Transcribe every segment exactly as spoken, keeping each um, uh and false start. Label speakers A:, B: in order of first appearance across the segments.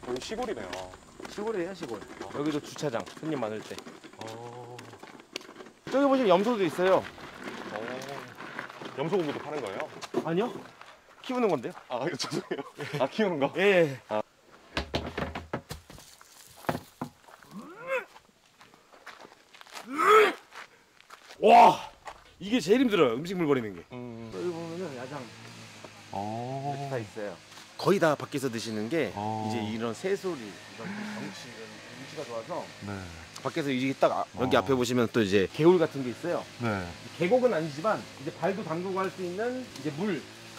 A: 여기 시골이네요.
B: 시골이에요, 시골. 여기도 주차장, 손님 많을 때.
A: 어...
B: 저기 보시면 염소도 있어요.
A: 어... 염소고기도 파는 거예요?
B: 아니요? 키우는 건데요?
A: 아, 이거 죄송해요. 아, 키우는 거?
B: 예.
A: 아.
B: 와! 이게 제일 힘들어요, 음식물 버리는 게.
A: 음...
B: 여기 보면은 야장
A: 어...
B: 이렇게 다 있어요. 거의 다 밖에서 드시는 게
A: 어...
B: 이제 이런 새소리, 이런 경치, 이런 위치가 좋아서
A: 네.
B: 밖에서 이게 딱 아, 여기
A: 어...
B: 앞에 보시면 또 이제 개울 같은 게 있어요.
A: 네.
B: 계곡은 아니지만 이제 발도 담그고 할 수 있는 이제 물.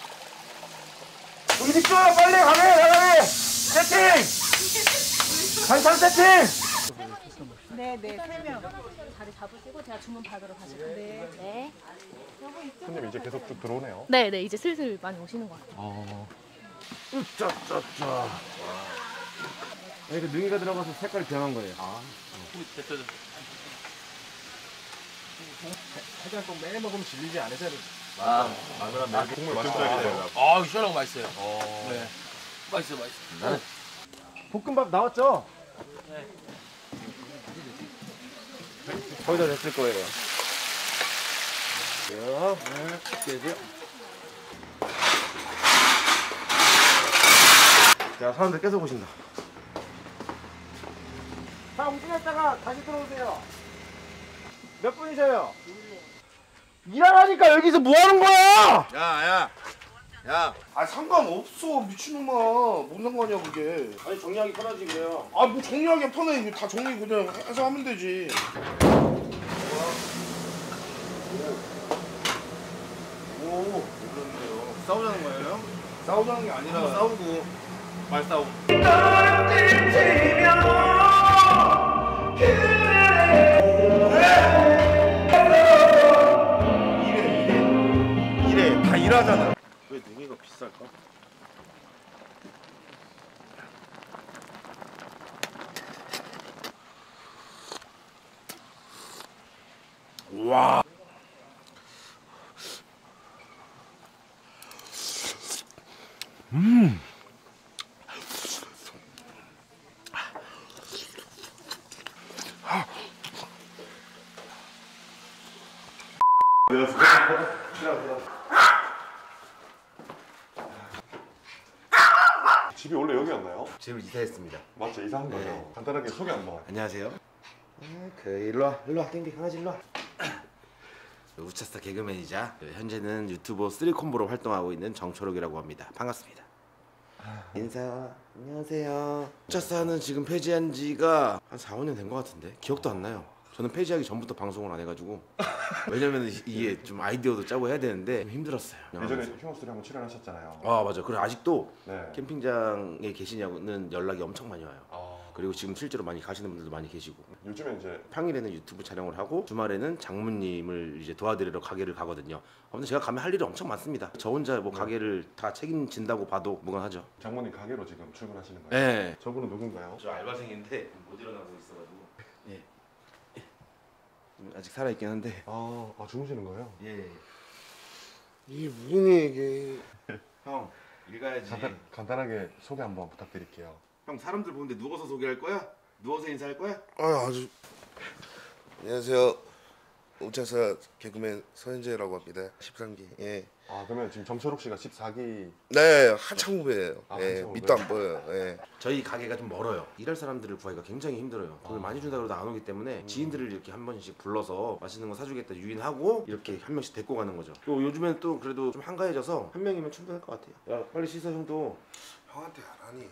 B: 우리 집중 빨리 가게 가게 세팅 반찬 세팅.
C: 네네 세 명 자리 잡으시고 제가 주문 받으러 가실게요. 네. 네.
A: 손님 이제 계속 쭉 들어오네요.
C: 네네 이제 슬슬 많이 오시는 것 같아요.
A: 어...
B: 으짜짜짜. 이렇게 능이가 들어가서 색깔이 변한 거예요. 아,
D: 됐죠.
B: 해장 꼭 매일 먹으면 질리지 않으세요?
D: 아,
A: 마늘한 면 국물 맛있어요.
D: 아, 시원하고 맛있어요.
A: 어...
D: 네, 맛있어, 맛있어.
B: 볶음밥 나왔죠?
D: 네.
B: 거의 다 됐을 거예요. 네, 깨세요. 자, 사람들 계속 오신다. 자, 움직였다가 다시 들어오세요. 몇 분이세요? 일하라니까 여기서 뭐 하는 거야?
D: 야, 야, 야.
E: 아 상관없어 미친놈아. 뭔 상관이야 그게.
B: 아니 정리하기 편하지 그래요.
E: 아 뭐 정리하기 편해. 이거 다 정리 그냥 해서 하면 되지. 오, 오 그런데요.
B: 싸우자는 거예요?
E: 싸우자는 게 아니라
B: 싸우고 말싸움.
E: 이래 이래 다 일하잖아.
B: 왜 능이가 비쌀까?
E: 와. 음.
A: 집이 원래 여기였나요?
B: 집을 이사했습니다.
A: 맞죠? 이사한 거죠?
B: 네.
A: 간단하게 소개 한번.
B: 안녕하세요. 그 일로 와, 일로 와, 땡땡 강아지 일로 와. 우차스타 개그맨이자 현재는 유튜버 쓰리콤보로 활동하고 있는 정초록이라고 합니다. 반갑습니다. 인사. 안녕하세요. 우차스타는 지금 폐지한 지가 한 사, 오 년 된 것 같은데 기억도 안 나요. 저는 폐지하기 전부터 방송을 안 해가지고 왜냐면 이게 좀 아이디어도 짜고 해야 되는데 좀 힘들었어요.
A: 예전에 휴먼스토리 한번 출연하셨잖아요.
B: 아 맞아. 그래 아직도
A: 네.
B: 캠핑장에 계시냐고는 연락이 엄청 많이 와요.
A: 아...
B: 그리고 지금 실제로 많이 가시는 분들도 많이 계시고
A: 요즘에 이제
B: 평일에는 유튜브 촬영을 하고 주말에는 장모님을 이제 도와드리러 가게를 가거든요. 아무튼 제가 가면 할 일이 엄청 많습니다. 저 혼자 뭐
A: 네.
B: 가게를 다 책임진다고 봐도 무관하죠.
A: 장모님 가게로 지금 출근하시는 거예요?
B: 네.
A: 저분은 누군가요?
B: 저 알바생인데 못 일어나고 있어가지고 예. 아직 살아있긴 한데
A: 아, 아 주무시는 거예요?
B: 예.
E: 이게 무슨 얘기?
B: 형 읽어야지.
A: 간단, 간단하게 소개 한번 부탁드릴게요.
B: 형 사람들 보는데 누워서 소개할 거야? 누워서 인사할 거야?
E: 아 아주. 안녕하세요. 우차사 개그맨 서현재라고 합니다. 십삼 기. 예.
A: 아 그러면 지금 정철욱 씨가 십사 기.
E: 네 한참 후배예요.
A: 아,
E: 예.
A: 한참
E: 밑도
A: 후배.
E: 안 보여요. 예.
B: 저희 가게가 좀 멀어요. 일할 사람들을 구하기가 굉장히 힘들어요. 돈을 많이 준다 그러도 안 오기 때문에 지인들을 이렇게 한 번씩 불러서 맛있는 거 사주겠다 유인하고 이렇게 한 명씩 데리고 가는 거죠. 또 요즘엔 또 그래도 좀 한가해져서 한 명이면 충분할 것 같아요. 야 빨리 씻어 형도.
E: 형한테 안 하니.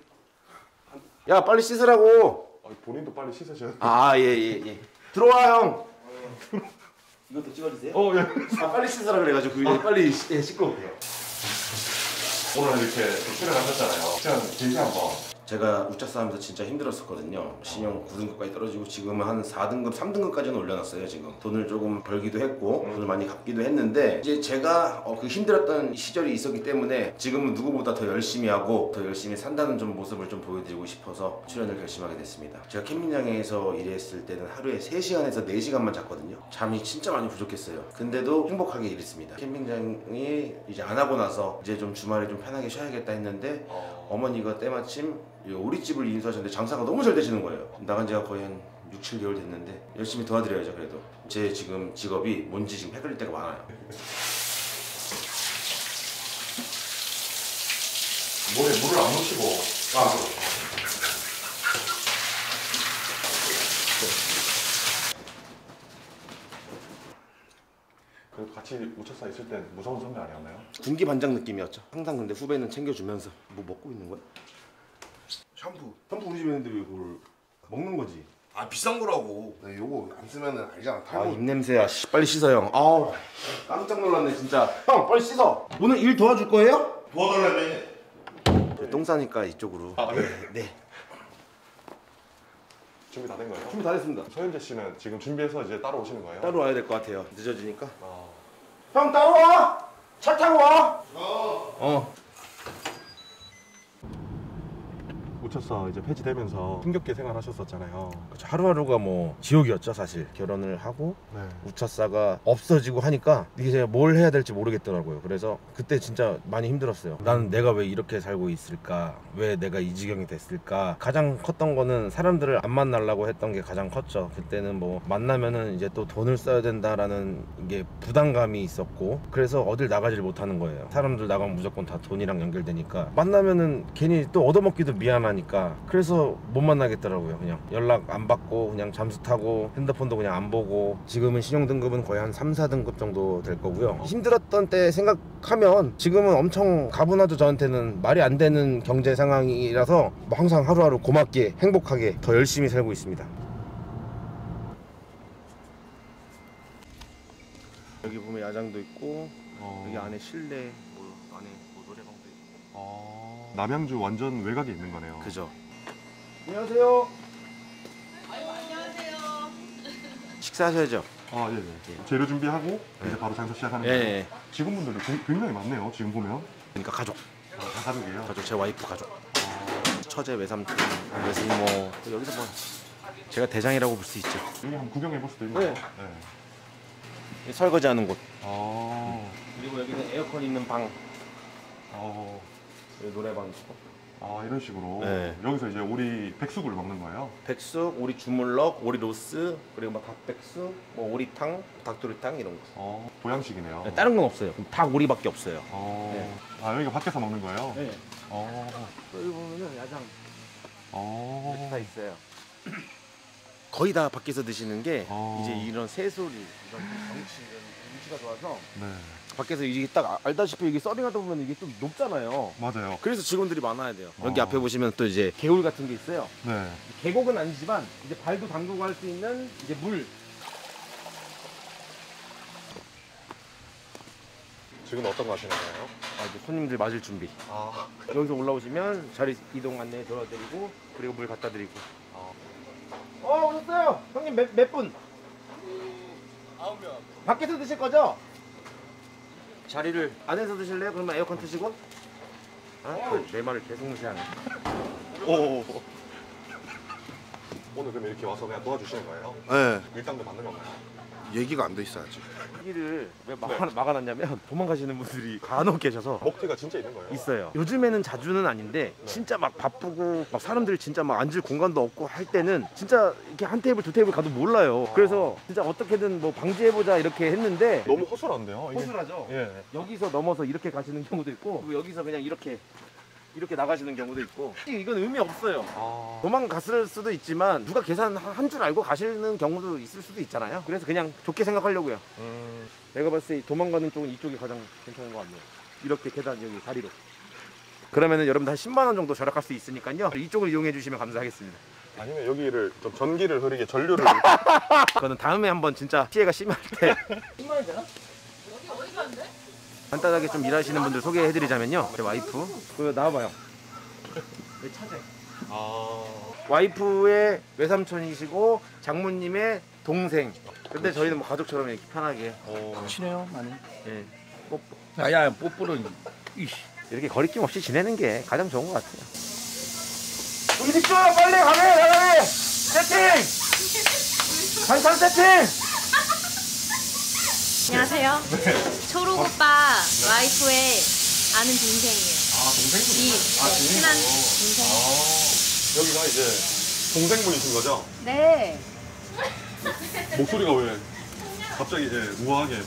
B: 야 빨리 씻으라고.
A: 아, 본인도 빨리 씻으셔야 돼요.
B: 아 예 예 예, 예. 들어와 형. 이것도 찍어주세요.
A: 어, 예.
B: 아 빨리 씻으라 그래가지고 그게 빨리 씻- 예, 씻고 올게요.
A: 오늘 이렇게 또 출연하셨잖아요. 출연 길게 한번.
B: 제가 우차사 하면서 진짜 힘들었었거든요. 신용 구 등급까지 떨어지고 지금은 한 사 등급, 삼 등급까지는 올려놨어요. 지금 돈을 조금 벌기도 했고 돈을 많이 갚기도 했는데 이제 제가 어, 그 힘들었던 시절이 있었기 때문에 지금은 누구보다 더 열심히 하고 더 열심히 산다는 좀 모습을 좀 보여드리고 싶어서 출연을 결심하게 됐습니다. 제가 캠핑장에서 일했을 때는 하루에 세 시간에서 네 시간만 잤거든요. 잠이 진짜 많이 부족했어요. 근데도 행복하게 일했습니다. 캠핑장이 이제 안 하고 나서 이제 좀 주말에 좀 편하게 쉬어야겠다 했는데 어머니가 때마침 이 오리집을 인수하셨는데 장사가 너무 잘 되시는 거예요. 나간 지가 거의 한 육, 칠 개월 됐는데 열심히 도와드려야죠. 그래도 제 지금 직업이 뭔지 지금 헷갈릴 때가 많아요.
A: 물에 물을 안 묻히고 아. 그 같이 우차사 있을 땐 무서운 선배 아니었나요?
B: 군기 반장 느낌이었죠. 항상 근데 후배는 챙겨주면서 뭐 먹고 있는 거야?
E: 샴푸.
B: 샴푸 우리 집에 있는데 왜 그걸 먹는 거지?
E: 아 비싼 거라고. 네, 요거 안 쓰면은 알잖아.
B: 아
E: 탈모.
B: 입냄새야. 씨, 빨리 씻어 형. 아우 깜짝 놀랐네 진짜. 형 빨리 씻어. 오늘 일 도와줄 거예요?
E: 도와달라며.
B: 똥 싸니까 이쪽으로.
A: 아, 네.
B: 네.
A: 준비 다 된 거예요?
B: 준비 다 됐습니다.
A: 서현재 씨는 지금 준비해서 이제 따로 오시는 거예요?
B: 따로 와야 될 것 같아요. 늦어지니까.
A: 아.
B: 형 따로 와. 차 타고 와. 어. 어.
A: 우차사 이제 폐지되면서 힘겹게 생활하셨었잖아요.
B: 그쵸, 하루하루가 뭐 지옥이었죠 사실. 결혼을 하고
A: 네.
B: 우차사가 없어지고 하니까 이게 제가 뭘 해야 될지 모르겠더라고요. 그래서 그때 진짜 많이 힘들었어요. 나는 내가 왜 이렇게 살고 있을까? 왜 내가 이 지경이 됐을까? 가장 컸던 거는 사람들을 안 만나려고 했던 게 가장 컸죠. 그때는 뭐 만나면은 이제 또 돈을 써야 된다라는 게 부담감이 있었고, 그래서 어딜 나가질 못하는 거예요. 사람들 나가면 무조건 다 돈이랑 연결되니까 만나면은 괜히 또 얻어먹기도 미안하니까 그래서 못 만나겠더라고요. 그냥 연락 안 받고 그냥 잠수 타고 핸드폰도 그냥 안 보고. 지금은 신용등급은 거의 한 삼, 사 등급 정도 될 거고요. 힘들었던 때 생각하면 지금은 엄청 가분하죠. 저한테는 말이 안 되는 경제 상황이라서 뭐 항상 하루하루 고맙게 행복하게 더 열심히 살고 있습니다. 여기 보면 야장도 있고
A: 어...
B: 여기 안에 실내 뭐 안에 뭐 노래방도 있고.
A: 어... 남양주 완전 외곽에 있는 거네요.
B: 그죠. 안녕하세요.
F: 아유, 안녕하세요.
B: 식사하셔야죠.
A: 아, 예, 예. 재료 준비하고 이제 바로 장사 시작하는
B: 예,
A: 거예요.
B: 예.
A: 직원분들이 굉- 굉장히 많네요. 지금 보면
B: 그러니까 가족.
A: 아, 다 가족이에요.
B: 가족, 제 와이프 가족. 처제, 외삼촌, 외숙모. 또 여기서 뭐 제가 대장이라고 볼 수 있죠.
A: 여기 한번 구경해 볼 수도 있나요?
B: 네.
A: 네.
B: 설거지하는 곳.
A: 아,
B: 그리고 여기는 에어컨 있는 방.
A: 어,
B: 여기 노래방 있고.
A: 아 이런 식으로
B: 네.
A: 여기서 이제 오리 백숙을 먹는 거예요.
B: 백숙, 오리 주물럭, 오리 로스, 그리고 막 닭백숙, 뭐 오리탕, 닭도리탕 이런 거.
A: 어, 보양식이네요.
B: 네, 다른 건 없어요. 닭 오리밖에 없어요.
A: 어,
B: 네.
A: 아 여기가 밖에서 먹는 거예요?
B: 네.
A: 어,
B: 여기 보면은 야장
A: 어,
B: 다 있어요. 거의 다 밖에서 드시는 게
A: 어.
B: 이제 이런 새소리, 이런 경치, 이런 위치가 좋아서
A: 네,
B: 밖에서 이게 딱 알다시피 이게 서빙하다 보면 이게 좀 높잖아요.
A: 맞아요.
B: 그래서 직원들이 많아야 돼요. 여기
A: 어.
B: 앞에 보시면 또 이제 개울 같은 게 있어요.
A: 네,
B: 계곡은 아니지만 이제 발도 담그고 할 수 있는 이제 물.
A: 지금 어떤 거 하시는 거예요?
B: 아, 이제 손님들 맞을 준비.
A: 아,
B: 여기서 올라오시면 자리 이동 안내 도와드리고 그리고 물 갖다 드리고.
A: 어.
B: 어 오셨어요. 형님 몇, 몇 분?
D: 아홉 명.
B: 밖에서 드실 거죠? 자리를 안에서 드실래요? 그러면 에어컨 트시고. 아, 또 내 말을 계속 무시하네.
A: 오. 오늘 그럼 이렇게 와서 그냥 도와주시는 거예요?
E: 네.
A: 일당도 받는 건가요?
E: 얘기가 안 돼 있어 아직.
B: 여기를 왜 막아, 막아놨냐면 도망가시는 분들이 간혹 계셔서
A: 먹튀가 진짜 있는 거예요?
B: 있어요. 요즘에는 자주는 아닌데 진짜 막 바쁘고 막 사람들이 진짜 막 앉을 공간도 없고 할 때는 진짜 이렇게 한 테이블 두 테이블 가도 몰라요. 그래서 진짜 어떻게든 뭐 방지해보자 이렇게 했는데
A: 너무 허술한데요? 이게?
B: 허술하죠.
A: 예.
B: 여기서 넘어서 이렇게 가시는 경우도 있고 그리고 여기서 그냥 이렇게 이렇게 나가시는 경우도 있고 이건 의미 없어요.
A: 아,
B: 도망갔을 수도 있지만 누가 계산한 줄 알고 가시는 경우도 있을 수도 있잖아요. 그래서 그냥 좋게 생각하려고요.
A: 음,
B: 내가 봤을 때 도망가는 쪽은 이쪽이 가장 괜찮은 것 같네요. 이렇게 계단 여기 다리로. 그러면은 여러분들 한 십만 원 정도 절약할 수 있으니까요. 이쪽을 이용해 주시면 감사하겠습니다.
A: 아니면 여기를 좀 전기를 흐리게 전류를
B: 그거는 다음에 한번 진짜 피해가 심할 때 십만 원 되나?
F: 여기 어디 가는데?
B: 간단하게 좀 일하시는 분들 소개해드리자면요. 제 와이프. 그거 나와봐요. 내 차재.
A: 아,
B: 와이프의 외삼촌이시고 장모님의 동생. 근데 저희는 뭐 가족처럼 이렇게 편하게.
A: 어,
D: 친해요, 많이.
B: 예. 뽀뽀.
D: 야야, 뽀뽀는 이씨.
B: 이렇게 거리낌 없이 지내는 게 가장 좋은 것 같아요. 음식 줘! 빨리 가게! 나가게! 세팅! 반찬 세팅!
C: 안녕하세요. 초록 오빠 와이프의 아는 동생이에요.
A: 동생분이.
C: 이,
A: 아,
C: 네,
A: 동생분.
C: 친한 동생.
A: 아, 여기가 이제 동생분이신 거죠?
C: 네.
A: 목소리가 왜 갑자기 이제 우아하게.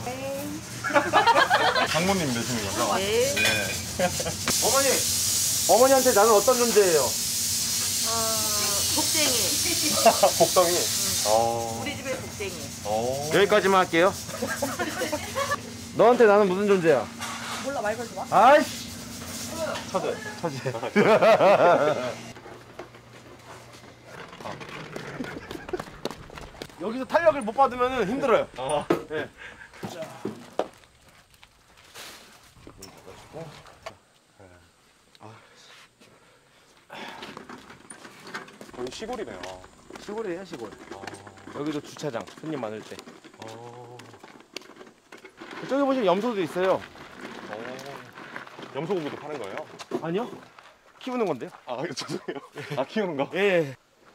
A: 장모님 되시는 거죠?
C: 네.
B: 어머니, 어머니한테 나는 어떤 존재예요?
F: 어, 복쟁이.
A: 복덩이. 어.
F: 우리 집의 복쟁이.
A: 어.
B: 여기까지만 할게요. 너한테 나는 무슨 존재야?
C: 몰라, 말 걸지 마.
B: 아이씨.
A: 처제.
B: 처제. 여기서 탄력을 못 받으면 힘들어요.
A: 아.
B: 네.
A: 거의 시골이네요.
B: 시골이에요, 시골. 여기도 주차장, 손님 많을 때.
A: 어.
B: 저기 보시면 염소도 있어요.
A: 어. 염소 고기도 파는 거예요?
B: 아니요? 키우는 건데요?
A: 아, 이거 죄송해요. 아, 키우는 거?
B: 예.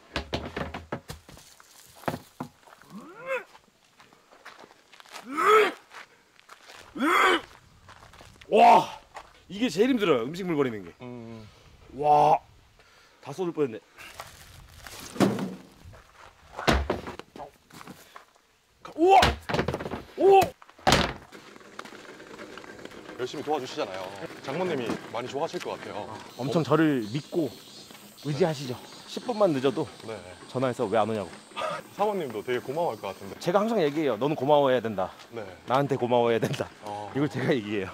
B: 와, 이게 제일 힘들어요. 음식물 버리는 게.
A: 음.
B: 와, 다 쏟을 뻔했네. 우와, 오.
A: 열심히 도와주시잖아요. 장모님이 많이 좋아하실 것 같아요.
B: 엄청 저를 믿고 의지하시죠. 십 분만 늦어도
A: 네.
B: 전화해서 왜 안 오냐고.
A: 사모님도 되게 고마워할 것 같은데.
B: 제가 항상 얘기해요. 너는 고마워해야 된다.
A: 네.
B: 나한테 고마워해야 된다.
A: 어.
B: 이걸 제가 얘기해요.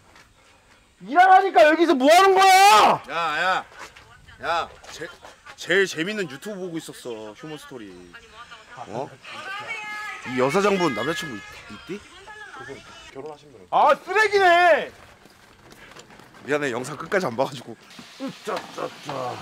B: 일하라니까 여기서 뭐 하는 거야?
G: 야, 야, 야, 제, 제일 재밌는 유튜브 보고 있었어. 휴먼 스토리. 어? 이 여사장분 남자친구 있, 있디?
A: 그분 결혼하신 분이.
B: 아, 쓰레기네.
G: 미안해, 영상 끝까지 안 봐가지고.
B: 으짜짜짜.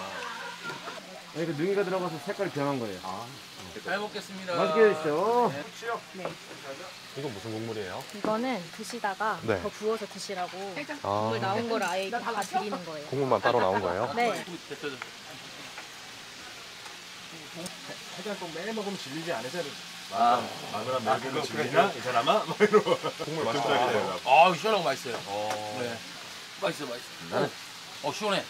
B: 이거 능이가 들어가서 색깔이 변한 거예요.
D: 잘 먹겠습니다.
B: 맛있게 드시죠.
A: 이건 무슨 국물이에요?
C: 이거는 드시다가
A: 네.
C: 더 부어서 드시라고
A: 아.
C: 물 나온 걸 아예 다 드리는 거예요.
A: 국물만 따로 나온 거예요?
C: 네.
B: 해장 꼭 매일 먹으면 질리지 않으세요?
D: 아, 마누라 먹으면 질리나? 이 사람아? 막 이러고.
A: 국물 맛있어요.
D: 아, 시원하고 맛있어요. 네. 맛있어, 맛있어. 나는 어, 시원해.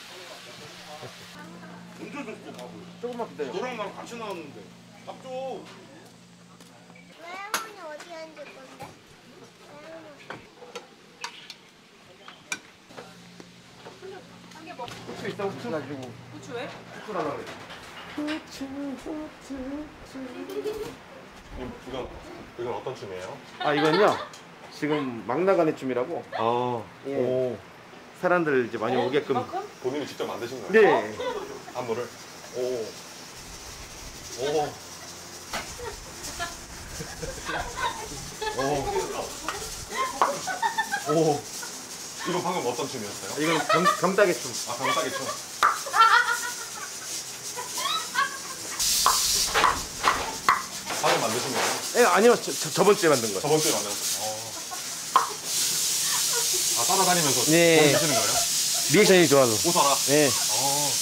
B: 조금만 기다려.
G: 너랑 나랑 같이 나왔는데. 밥 줘.
H: 할머니 어디 앉을 건데?
B: 후추 있어, 후추 가지고.
F: 후추 왜?
B: 후추라고 그래.
A: 이건 이건 어떤 춤이에요?
B: 아, 이건요. 지금 막 나가는 춤이라고.
A: 아.
B: 예.
A: 오.
B: 사람들 이제 많이 오게끔.
A: 본인이 직접 만드신 거예요?
B: 네.
A: 안무를. 오. 오. 오. 오. 이건 방금 어떤 춤이었어요?
B: 이건 경, 경따개 춤.
A: 아, 강따기 춤. 방금 만드신 거예요?
B: 예, 아니요. 저, 저, 저번 주에 만든 거예요.
A: 저번 주에 만들었어요. 어. 아, 따라다니면서
B: 네.
A: 보여주시는 거예요?
B: 리액션이 좋아서.
A: 웃어라.
B: 네.
A: 어.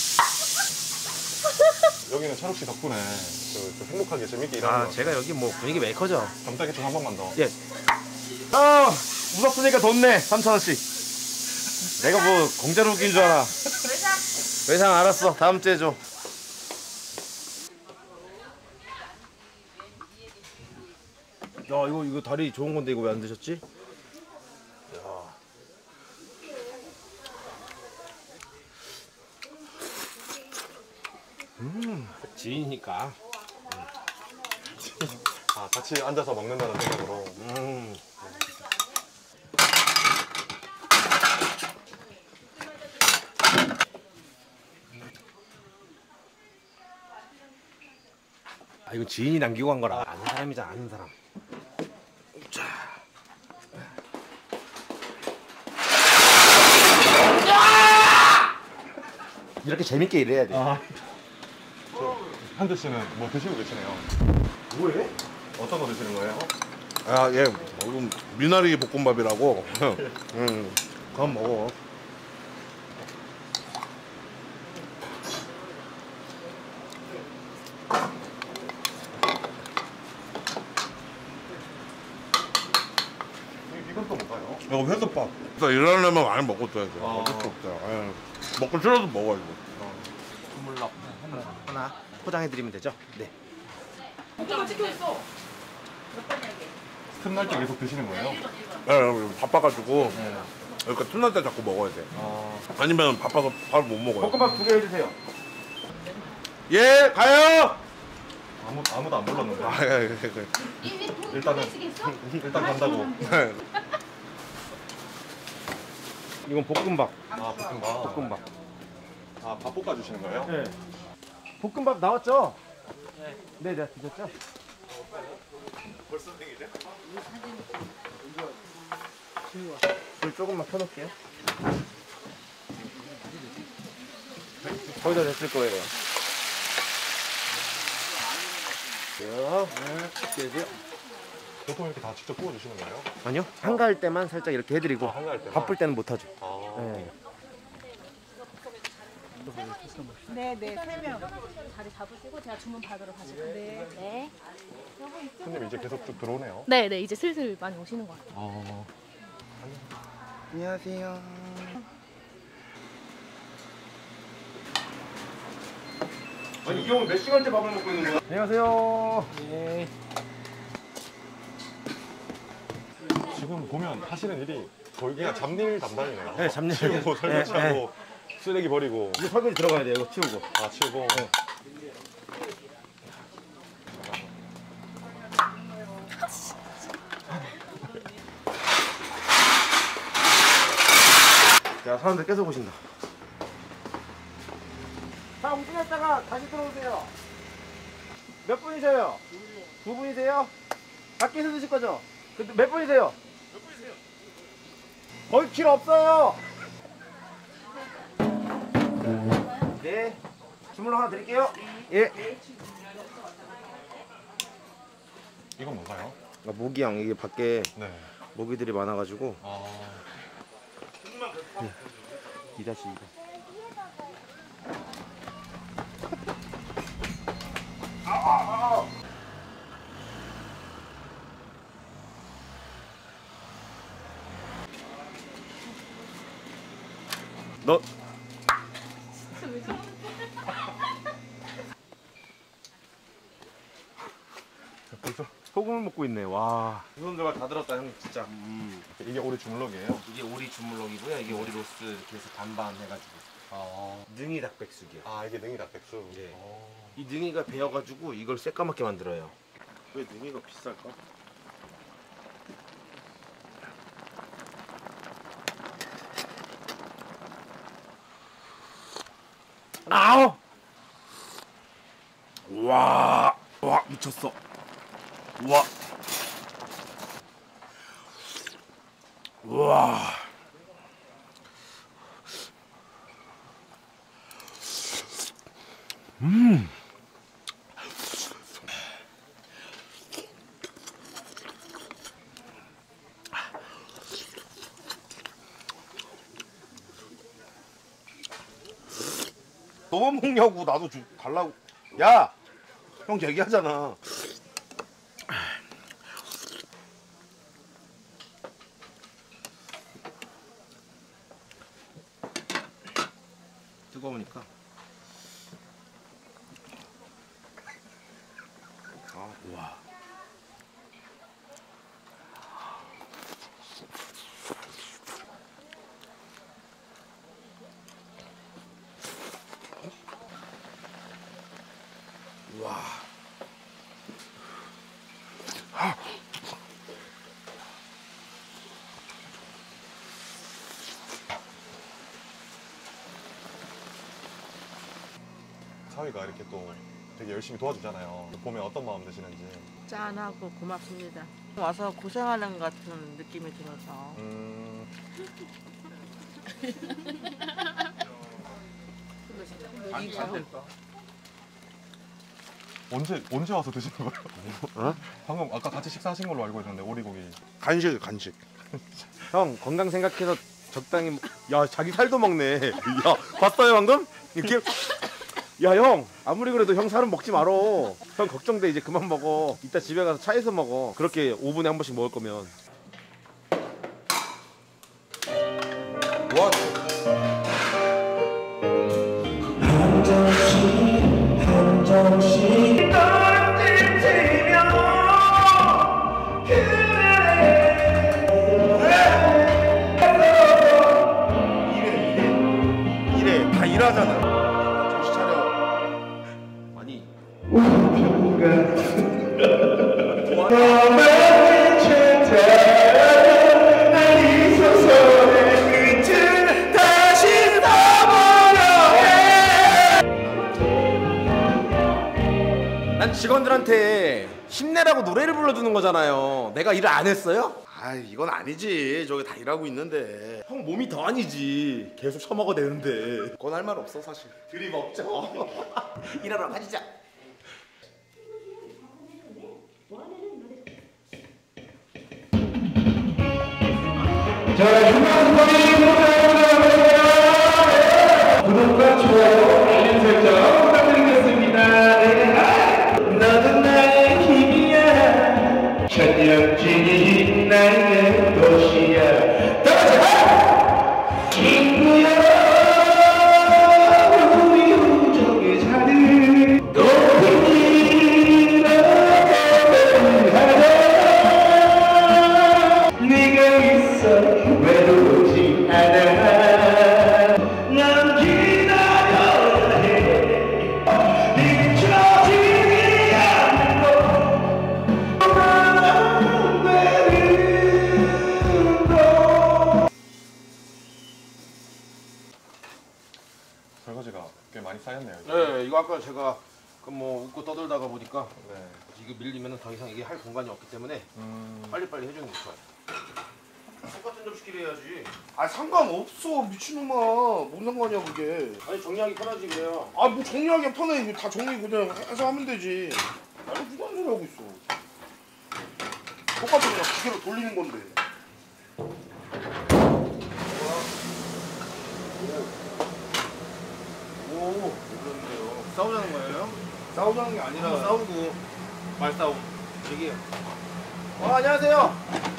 A: 여기는 철욱 씨 덕분에 그, 그 행복하게 재밌게 일하는
B: 아,
A: 거.
B: 제가 여기 뭐 분위기 메이커죠.
A: 경따기 춤 한 번만 더.
B: 예. 아, 무섭으니까 돈 내. 삼천 원씩. 내가 뭐 공짜로 웃긴 줄 알아.
F: 외상.
B: 외상 알았어. 다음 주에 줘. 야, 이거 이거 다리 좋은 건데 이거 왜 안 드셨지? 음, 지인이니까.
A: 아, 같이 앉아서 먹는다는 생각으로.
B: 음. 아, 이거 지인이 남기고 간 거라. 아는 사람이잖아, 아는 사람. 자. 이렇게 재밌게 일해야 돼.
A: 아. 한대 씨는 뭐 드시고 계시네요.
B: 뭐해?
A: 어떤 거 드시는 거예요?
G: 아, 예. 오늘 미나리 볶음밥이라고. 응. 그럼 먹어.
A: 이, 이건 또 뭔가요? 이거 회덮밥.
G: 나 일하려면 많이 먹어줘야지.
A: 아.
G: 어쩔 수 없다. 아유, 먹고 싫어도 먹어야지.
D: 주물럭.
B: 하나 포장해드리면 되죠? 네.
F: 오빠가 찍혀있어.
A: 틈날 때 계속 드시는 거예요?
G: 네, 바빠가지고
A: 네.
G: 그러니까 틈날 때 자꾸 먹어야 돼.
A: 아.
G: 아니면 바빠서 밥 못 먹어요.
B: 볶음밥 두 개 해주세요.
G: 예, 가요.
A: 아무 아무도 안 불렀는데.
G: 아, 예, 예, 예.
A: 일단은 일단 간다고.
G: 네.
B: 이건 볶음밥.
A: 아 볶음밥.
B: 볶음밥.
A: 아밥 볶아 주시는 거예요?
B: 네. 볶음밥 나왔죠? 네, 네, 드셨죠? 불 조금만 켜놓을게요. 거의 다 됐을 거예요. 네.
A: 보통 이렇게 다 직접 구워 주시는 거예요?
B: 아니요, 한가할 때만 살짝 이렇게 해드리고
A: 아, 한가할 때만?
B: 바쁠 때는 못하죠.
A: 아.
B: 네.
C: 네, 네, 세 명. 자리 잡으시고 제가 주문 받으러 가실 건데. 네.
A: 손님 이제 계속 쭉 들어오네요.
F: 네, 네, 이제 슬슬 많이 오시는 것 같아요.
A: 아.
B: 안녕하세요. 아니 이 형은 몇 시간째 밥을 먹고 있는 거야? 안녕하세요. 네.
A: 지금 보면 하시는 일이 거의 그냥 잡일 담당이네요.
B: 네, 잡일.
A: 치우고 설거지하고 쓰레기 버리고.
B: 이제 설거지 들어가야 돼요. 이거 치우고.
A: 아 치우고.
B: 네. 자, 사람들 계속 오신다. 자, 움직였다가 다시 들어오세요. 몇 분이세요? 두 분이세요? 밖에서 드실 거죠? 근데 몇 분이세요? 몇 분이세요? 거의 길 없어요. 네. 주물럭 하나 드릴게요. 예.
A: 이건 뭔가요?
B: 아, 모기향 이게 밖에
A: 네.
B: 모기들이 많아가지고.
A: 아.
B: 이 다시 이. 너
A: 벌써
B: 소금을 먹고 있네. 와. 손들과 다 들었다 형 진짜.
A: 음. 이게 오리 주물럭이에요?
B: 이게 오리 주물럭이고요. 이게 오리 로스 이렇게 해서 반반 해가지고.
A: 아.
B: 능이 닭백숙이요.
A: 아 이게 능이 닭백숙.
B: 예.
A: 어.
B: 이 능이가 배어가지고 이걸 새까맣게 만들어요. 왜 능이가 비쌀까? 아우! 와, 와 미쳤어. 와, 와. 음.
G: 너만 먹냐고 나도 주, 달라고. 야, 형 얘기하잖아.
B: 뜨거우니까. 아, 와. 와.
A: 사위가 이렇게 또 되게 열심히 도와주잖아요. 보면 어떤 마음 드시는지.
F: 짠하고 고맙습니다. 와서 고생하는 것 같은 느낌이 들어서.
A: 음. 언제 언제 와서 드시는 거예요?
B: 어?
A: 방금 아까 같이 식사하신 걸로 알고 있는데 오리고기.
G: 간식, 간식.
B: 형 건강 생각해서 적당히 먹... 야 자기 살도 먹네. 야 봤어요 방금? 이렇게 야 형 아무리 그래도 형 살은 먹지 말어. 형 걱정돼. 이제 그만 먹어. 이따 집에 가서 차에서 먹어. 그렇게 오 분에 한 번씩 먹을 거면. 원.
I: 한 점씩 한 점씩 던지면 그래
G: 이래 이래 다 일하잖아. 정신 차려.
B: 아니.
I: 너만의 채탈 날 있어서의 끝을 다시 다 버려
B: 난 직원들한테 힘내라고 노래를 불러주는 거잖아요. 내가 일을 안 했어요?
G: 아 이건 아니지. 저기 다 일하고 있는데.
B: 형 몸이 더 아니지. 계속 처먹어 대는데.
G: 그건 할 말 없어 사실.
B: 드립 없죠. 일하러 가지자.
I: 자, 휴먼스토리 구독과 좋아요, 알림 설정 부탁드리겠습니다. 네. 너는 나의 힘이야, 천년지기 나의 도시야. 따라자! 친구야, 우리 우정의 자리 높이 일어나야 네가 있어 외로우지 않아. 난 기다려야 해. 잊혀지지 않는 것 안 되는 것.
A: 설거지가 꽤 많이 쌓였네요. 이제.
B: 네, 이거 아까 제가 그 뭐 웃고 떠들다가 보니까
A: 네.
B: 이거 밀리면 더 이상 이게 할 공간이 없기 때문에
A: 음...
B: 빨리빨리 해주는 게 좋아요. 똑같은 접시끼리 해야지.
G: 아 상관없어 미친놈아. 뭔 상관이야 그게.
B: 아니 정리하기 편하지 그래요.
G: 아 뭐 정리하기 편해. 이거 다 정리 그냥 해서 하면 되지. 아니 누가 소리 하고 있어. 똑같은 그냥 기계로 돌리는 건데.
B: 오, 그런데요. 싸우자는 거예요?
G: 싸우자는 게 아니라
B: 한번 싸우고 말싸움. 얘기해요. 어, 안녕하세요.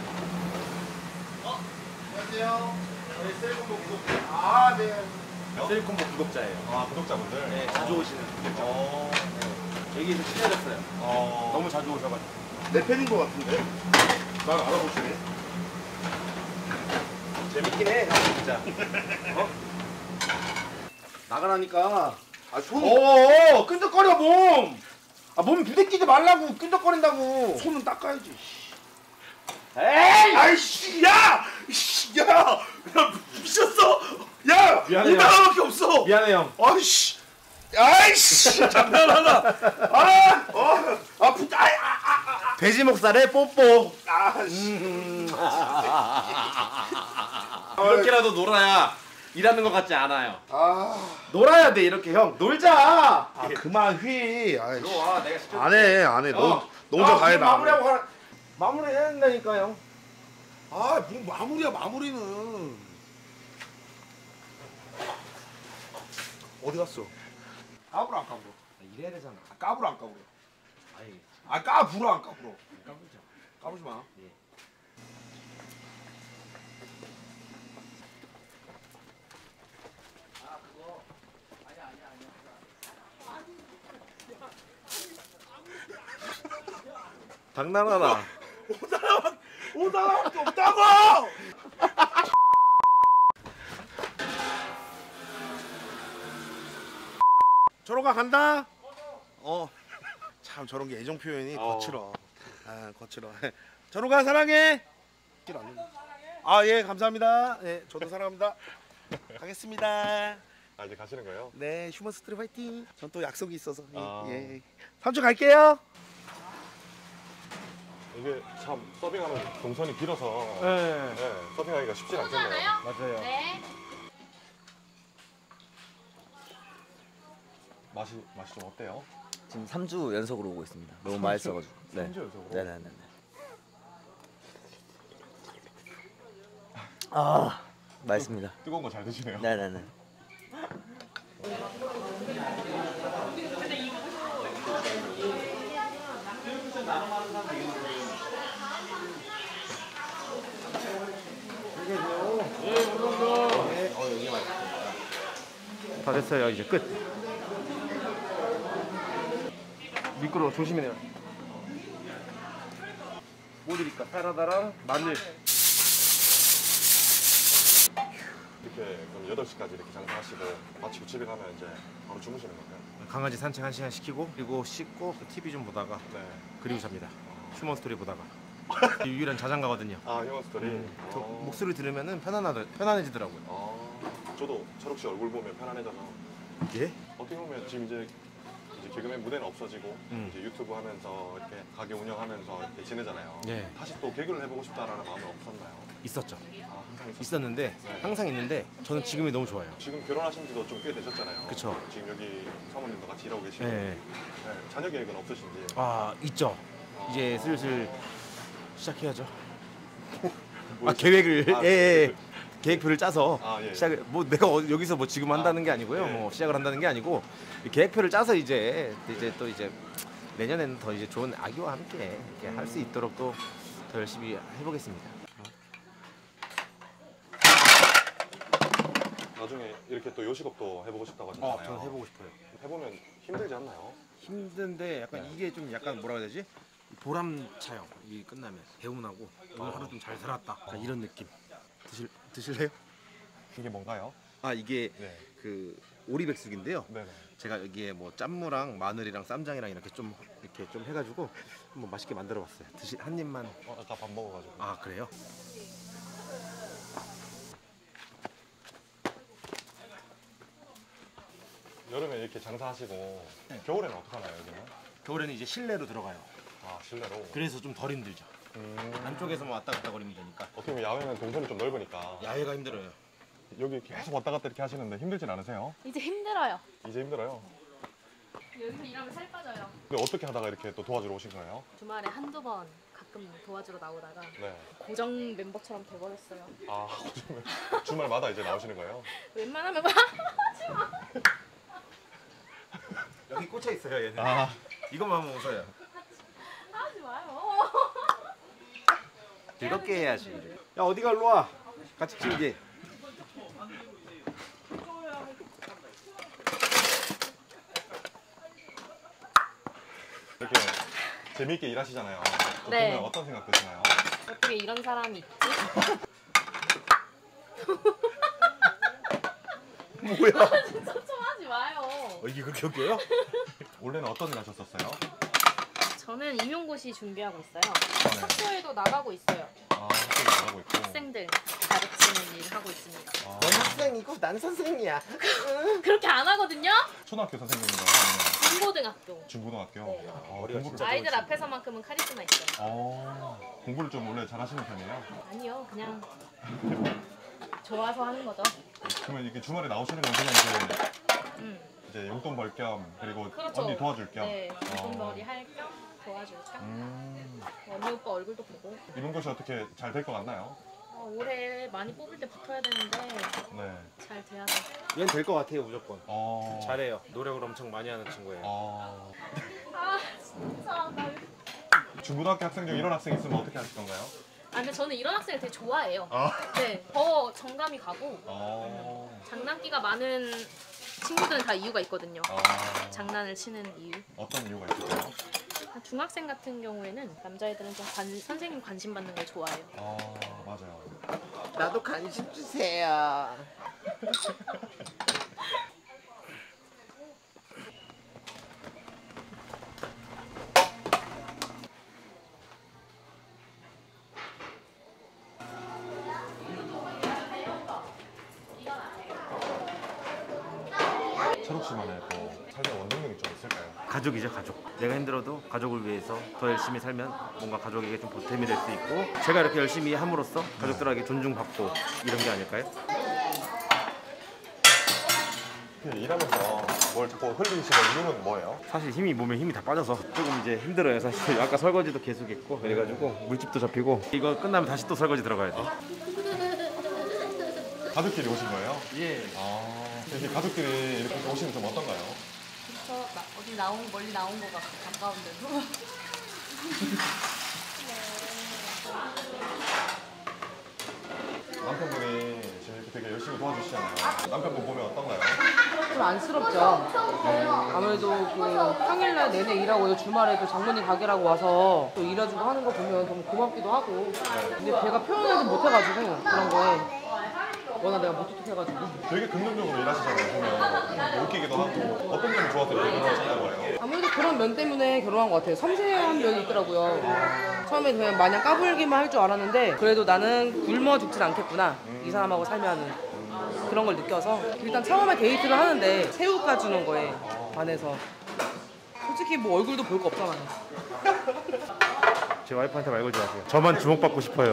B: 어, 안녕하세요. 저희 셀콤보 구독자. 아, 네. 셀콤보 구독자예요.
A: 아 구독자분들?
B: 네, 자주 오시는 구독자.
A: 어...
B: 네. 여기서 친해졌어요.
A: 어...
B: 너무 자주 오셔가지고.
G: 내 팬인 것 같은데. 날 알아보시네.
B: 재밌긴 해, 형 진짜. 어? 나가라니까.
G: 아 손.
B: 어, 끈적거려 몸. 아, 몸 부대끼지 말라고 끈적거린다고.
G: 손은 닦아야지.
B: 에이!
G: 아이씨, 야, 씨, 야, 야 미쳤어. 야,
B: 미안해요.
G: 오백 원밖에 없어.
B: 미안해 형.
G: 아이씨, 아이씨, 장난하나. 아, 어, 아, 부, 아, 아, 아,
B: 돼지 목살에 뽀뽀.
G: 아, 씨.
B: 음. 이렇게라도 놀아야 일하는 것 같지 않아요.
G: 아,
B: 놀아야 돼 이렇게 형. 놀자.
G: 아 그만 휘. 아이씨.
B: 들어와 내가 시켜.
G: 안 해, 안 해. 너,
B: 어.
G: 너 혼자
B: 아,
G: 다 해.
B: 지금
G: 나.
B: 마무리하고 가라. 마무리 해야 된다니까요.
G: 아, 뭐 마무리야 마무리는. 어디 갔어? 까불어 안 까불어?
B: 이래야 되잖아.
G: 아, 까불어 안 까불어?
B: 아니.
G: 아, 까불어 안 까불어?
B: 까불자.
G: 까불지 마.
B: 예. 장난하나?
G: 오다나 오다나밖에 없다고. 저러가 간다. 어. 참 저런 게 애정 표현이
B: 어.
G: 거칠어. 아 거칠어. 저러가 사랑해. 아 예 감사합니다. 예 저도 사랑합니다. 가겠습니다.
A: 아 이제 가시는 거예요?
G: 네 휴먼 스토리 화이팅. 전 또 약속이 있어서 예,
A: 아.
G: 예. 삼촌 갈게요.
A: 이게 참 서빙하는 동선이 길어서
B: 네.
A: 네, 서빙하기가 쉽지 않겠네요.
B: 맞아요.
C: 네.
A: 맛이 맛이 좀 어때요?
J: 지금 삼 주 연속으로 오고 있습니다. 너무 맛있어가지고. 네.
A: 삼 주 연속으로?
J: 네네네. 아 맛있습니다.
A: 뜨거운 거 잘 드시네요.
J: 네네네.
B: 됐어요. 이제 끝. 미끄러워. 조심해요. 뭐 드릴까? 사라다랑 마늘.
A: 이렇게 그럼 여덟 시까지 이렇게 장사하시고 마치고 집에 가면 이제 바로 주무시는 건가요?
B: 강아지 산책 한 시간 시키고 그리고 씻고 티비 좀 보다가
A: 네.
B: 그리고 잡니다. 휴먼 스토리 보다가. 유일한 자장가거든요.
A: 아, 휴먼 스토리.
B: 음, 저
A: 어.
B: 목소리 들으면은 편안하더 편안해지더라고요.
A: 아, 저도 철욱 씨 얼굴 보면 편안해져서.
B: 예?
A: 어떻게 보면 지금 이제 이제 개그맨 무대는 없어지고
B: 음.
A: 이제 유튜브 하면서 이렇게 가게 운영하면서 이렇게 지내잖아요.
B: 예.
A: 다시 또 개그를 해보고 싶다라는 마음은 없었나요?
B: 있었죠.
A: 아, 항상 있었어요.
B: 있었는데
A: 네.
B: 항상 있는데 저는 지금이 너무 좋아요.
A: 지금 결혼하신 지도 좀 꽤 되셨잖아요.
B: 그쵸.
A: 지금 여기 사모님도 같이 일하고 계시고.
B: 예.
A: 네. 자녀 계획은 없으신지?
B: 아 있죠. 이제 슬슬 시작해야죠.
A: 뭐
B: 아 계획을
A: 아,
B: 예, 예. 계획표를 짜서
A: 아, 예.
B: 시작을 뭐 내가 어- 여기서 뭐 지금 한다는
A: 아,
B: 게 아니고요.
A: 예.
B: 뭐 시작을 한다는 게 아니고 이 계획표를 짜서 이제 이제 또 이제 내년에는 더 이제 좋은 아기와 함께 이렇게 할 수 있도록 또 더 열심히 해보겠습니다.
A: 나중에 이렇게 또 요식업도 해보고 싶다고
B: 어,
A: 하셨잖아요.
B: 저는 해보고 싶어요.
A: 해보면 힘들지 않나요?
B: 힘든데 약간
A: 네.
B: 이게 좀 약간 뭐라 해야 되지? 보람 차요. 이 끝나면 개운하고 오늘 하루 좀 잘 살았다. 약간 이런 느낌. 드실 드실래요?
A: 이게 뭔가요?
B: 아 이게
A: 네.
B: 그 오리백숙인데요.
A: 네네.
B: 제가 여기에 뭐 짠무랑 마늘이랑 쌈장이랑 이렇게 좀 이렇게 좀 해가지고 한번 맛있게 만들어봤어요. 드시 한 입만.
A: 어, 아까 밥 먹어가지고.
B: 아 그래요?
A: 여름에 이렇게 장사하시고 겨울에는 어떻게 하나요 여기는?
B: 겨울에는 이제 실내로 들어가요.
A: 아, 실내로.
B: 그래서 좀 덜 힘들죠.
A: 음.
B: 안쪽에서만 왔다 갔다 거리면 되니까.
A: 어떻게 보면 야외는 동선이 좀 넓으니까
B: 야외가 힘들어요.
A: 여기 계속 왔다 갔다 이렇게 하시는데 힘들진 않으세요?
C: 이제 힘들어요.
A: 이제 힘들어요.
C: 여기서 일하면 살 빠져요.
A: 근데 어떻게 하다가 이렇게 또 도와주러 오신 거예요?
C: 주말에 한두 번 가끔 도와주러 나오다가
A: 네.
C: 고정 멤버처럼 돼버렸어요.
A: 아, 요즘에 주말마다 이제 나오시는 거예요?
C: 웬만하면 막 하지 마.
B: 여기 꽂혀 있어요 얘는.
A: 아,
B: 이것만 한번 웃어요.
C: 하지 마요.
B: 즐겁게 해야지. 야 어디가 일로 와. 같이 찍게.
A: 이렇게 재미있게 일하시잖아요. 또
C: 네.
A: 보면 어떤 생각 드시나요?
C: 어떻게 이런 사람이 있지?
B: 뭐야?
C: 진짜 좀 하지 마요.
B: 어, 이게 그렇게 웃겨요?
A: 원래는 어떤 일 하셨었어요?
C: 저는 임용고시 준비하고 있어요.
A: 네.
C: 학교에도 나가고 있어요.
A: 아, 학교에 나가고 있고.
C: 학생들 가르치는 일을 하고 있습니다.
A: 아,
B: 넌 학생이고 난 선생이야.
C: 그렇게 안 하거든요?
A: 초등학교 선생님인가요? 아니면
C: 중고등학교.
A: 중고등학교?
C: 네.
A: 아,
B: 머리가
A: 공부를,
B: 진짜
C: 아이들 앞에서만큼은 카리스마 있어요.
A: 아, 공부를 좀 원래 잘하시는 편이에요?
C: 아니요, 그냥 좋아서 하는 거죠.
A: 그러면 이렇게 주말에 나오시는 건 그냥 이제,
C: 음.
A: 이제 용돈 벌 겸 그리고
C: 그렇죠.
A: 언니 도와줄 겸.
C: 네,
A: 아.
C: 용돈벌이 할 겸 도와줄 겸.
A: 음,
C: 언니 오빠 얼굴도 보고.
A: 이런 것이 어떻게 잘 될 것 같나요?
C: 어, 올해 많이 뽑을 때 붙어야 되는데
A: 네.
C: 잘 돼야 돼.
B: 얘는 될 것 같아요 무조건.
A: 어.
B: 잘해요. 노력을 엄청 많이 하는 친구예요.
A: 어.
C: 아 진짜 나.
A: 중고등학교 학생 중 이런 학생 있으면 어떻게 하실 건가요?
C: 아 근데 저는 이런 학생을 되게 좋아해요.
A: 아.
C: 네, 더 정감이 가고
A: 어.
C: 장난기가 많은 친구들은 다 이유가 있거든요.
A: 아.
C: 장난을 치는 이유.
A: 어떤 이유가 있을까요?
C: 중학생 같은 경우에는 남자애들은 좀 관, 선생님 관심 받는 걸 좋아해요.
A: 아, 맞아요.
B: 나도 관심 주세요.
A: 철욱 씨만의 또 삶의 원동력이 좀 있을까요?
B: 가족이죠 가족. 내가 힘들어도 가족을 위해서 더 열심히 살면 뭔가 가족에게 좀 보탬이 될 수 있고 제가 이렇게 열심히 함으로써 가족들에게 존중받고 이런 게 아닐까요?
A: 일하면서 뭘 자꾸 흘리시는 이유는 뭐예요?
B: 사실 힘이 몸에 힘이 다 빠져서 조금 이제 힘들어요 사실. 아까 설거지도 계속했고 그래가지고 물집도 잡히고 이거 끝나면 다시 또 설거지 들어가야 돼.
A: 가족끼리 오신 거예요?
B: 예.
A: 아, 이렇게 가족끼리 이렇게 오시면 좀 어떤가요?
C: 저 나, 어디 나온 멀리 나온 거 같고 가까운 데도.
A: 남편분이 지금 이렇게 되게 열심히 도와주시잖아요. 남편분 보면 어떤가요?
K: 좀 안쓰럽죠. 아무래도 그 평일날 내내 일하고 주말에도 장모님 가게라고 와서 또 일해주고 하는 거 보면 너무 고맙기도 하고. 근데 제가 표현하지 못해가지고 그런 거에 워낙 내가 무뚝뚝해가지고.
A: 되게 긍정적으로 일하시잖아요. 보면 웃기기도 하고 어떤 점이 좋아서 이렇게 결혼하셨다고 해요?
K: 아무래도 그런 면 때문에 결혼한 것 같아요. 섬세한 면이 있더라고요. 처음에 그냥 마냥 까불기만 할 줄 알았는데 그래도 나는 굶어 죽진 않겠구나. 이 사람하고 살면. 그런 걸 느껴서 일단 처음에 데이트를 하는데 새우 까주는 거에 반해서 솔직히 뭐 얼굴도 볼 거 없잖아요.
L: 제 와이프한테 말 걸지 마세요. 저만 주목받고 싶어요.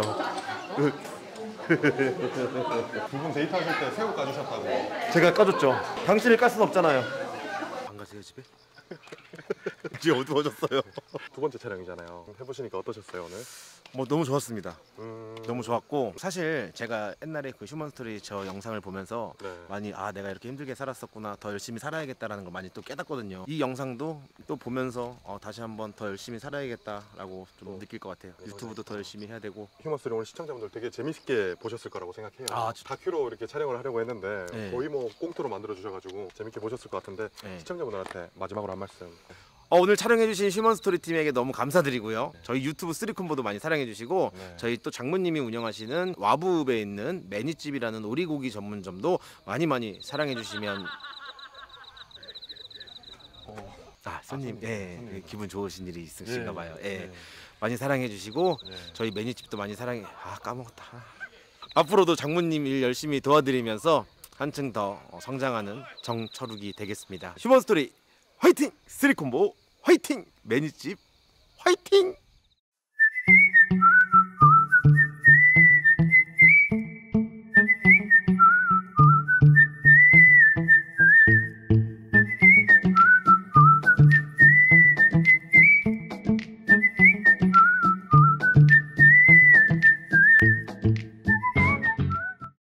A: 두 분 데이트하실 때 새우 까주셨다고.
L: 제가 까줬죠. 당신을 깔 순 없잖아요.
B: 안 가세요 집에?
G: 이제 어두워졌어요.
A: 두 번째 촬영이잖아요. 해보시니까 어떠셨어요 오늘?
L: 뭐 너무 좋았습니다.
A: 음...
B: 너무 좋았고 사실 제가 옛날에 그 휴먼 스토리 저 영상을 보면서
A: 네.
B: 많이 아 내가 이렇게 힘들게 살았었구나 더 열심히 살아야겠다라는 걸 많이 또 깨닫거든요. 이 영상도 또 보면서 어, 다시 한번 더 열심히 살아야겠다라고 좀
A: 어.
B: 느낄 것 같아요.
A: 네,
B: 유튜브도 더 열심히 해야 되고.
A: 휴먼 스토리 오늘 시청자분들 되게 재밌게 보셨을 거라고 생각해요.
B: 아,
A: 다큐로 이렇게 촬영을 하려고 했는데
B: 네.
A: 거의 뭐 꽁트로 만들어 주셔가지고 재밌게 보셨을 것 같은데
B: 네.
A: 시청자분들한테 마지막으로 한 말씀.
B: 어, 오늘 촬영해주신 휴먼 스토리 팀에게 너무 감사드리고요. 저희 유튜브 쓰리콤보도 많이 사랑해주시고
A: 네.
B: 저희 또 장모님이 운영하시는 와부읍에 있는 매니집이라는 오리고기 전문점도 많이 많이 사랑해주시면. 아 손님,
A: 손님,
B: 예,
A: 손님.
B: 기분 좋으신 일이 있으신가
A: 예,
B: 봐요. 예,
A: 예.
B: 많이 사랑해주시고
A: 예.
B: 저희 매니집도 많이 사랑해. 아 까먹었다. 앞으로도 장모님 일 열심히 도와드리면서 한층 더 성장하는 정철욱이 되겠습니다. 휴먼 스토리 화이팅! 쓰리콤보 화이팅! 매니집 화이팅!